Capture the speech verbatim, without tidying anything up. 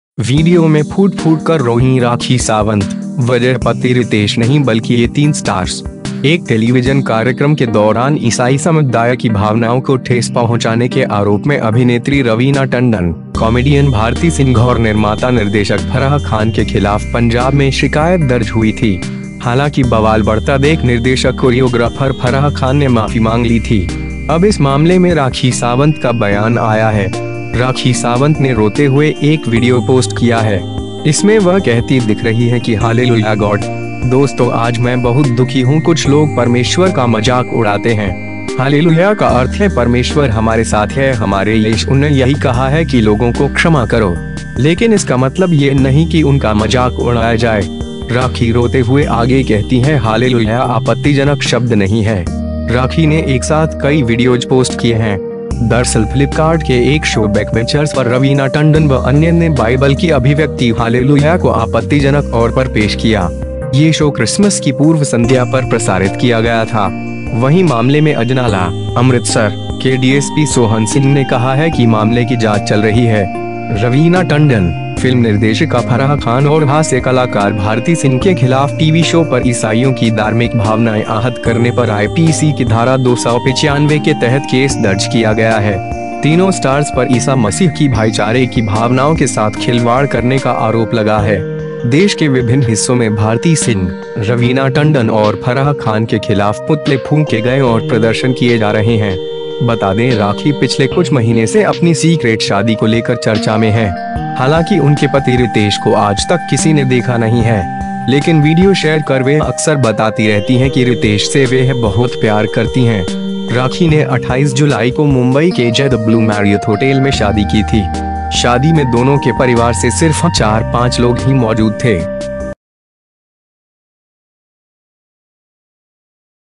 Video में फूट फूट कर रोही राखी सावंत, वजह पति रितेश नहीं बल्कि ये तीन स्टार्स। एक टेलीविजन कार्यक्रम के दौरान ईसाई समुदाय की भावनाओं को ठेस पहुंचाने के आरोप में अभिनेत्री रवीना टंडन, कॉमेडियन भारती सिंह और निर्माता निर्देशक फराह खान के खिलाफ पंजाब में शिकायत दर्ज हुई थी। हालांकि बवाल बढ़ता देख निर्देशक कोरियोग्राफर फराह खान ने माफी मांग ली थी। अब इस मामले में राखी सावंत का बयान आया है। राखी सावंत ने रोते हुए एक वीडियो पोस्ट किया है। इसमें वह कहती दिख रही है कि हालेलुया गॉड। दोस्तों, आज मैं बहुत दुखी हूँ। कुछ लोग परमेश्वर का मजाक उड़ाते हैं। हालेलुया का अर्थ है परमेश्वर हमारे साथ है। हमारे यीशु ने यही कहा है कि लोगों को क्षमा करो, लेकिन इसका मतलब ये नहीं कि उनका मजाक उड़ाया जाए। राखी रोते हुए आगे कहती है, हालेलुया आपत्तिजनक शब्द नहीं है। राखी ने एक साथ कई वीडियोज पोस्ट किए हैं। दरअसल फ्लिपकार्ट के एक शो बैकबेंचर्स पर रवीना टंडन व अन्य ने बाइबल की अभिव्यक्ति हालेलुया को आपत्तिजनक तौर पर पेश किया। ये शो क्रिसमस की पूर्व संध्या पर प्रसारित किया गया था। वहीं मामले में अजनाला, अमृतसर के डीएसपी सोहन सिंह ने कहा है कि मामले की जांच चल रही है। रवीना टंडन, फिल्म निर्देशिका फराह खान और हास्य कलाकार भारती सिंह के खिलाफ टीवी शो पर ईसाइयों की धार्मिक भावनाएं आहत करने पर आईपीसी की धारा दो सौ पचानवे के तहत केस दर्ज किया गया है। तीनों स्टार्स पर ईसा मसीह की भाईचारे की भावनाओं के साथ खिलवाड़ करने का आरोप लगा है। देश के विभिन्न हिस्सों में भारती सिंह, रवीना टंडन और फराह खान के खिलाफ पुतले फूंके गए और प्रदर्शन किए जा रहे हैं। बता दें, राखी पिछले कुछ महीने से अपनी सीक्रेट शादी को लेकर चर्चा में है। हालांकि उनके पति रितेश को आज तक किसी ने देखा नहीं है, लेकिन वीडियो शेयर कर वे अक्सर बताती रहती हैं कि रितेश से वे बहुत प्यार करती हैं। राखी ने अट्ठाईस जुलाई को मुंबई के J the blue Marriott hotel में शादी की थी। शादी में दोनों के परिवार से सिर्फ चार पाँच लोग ही मौजूद थे।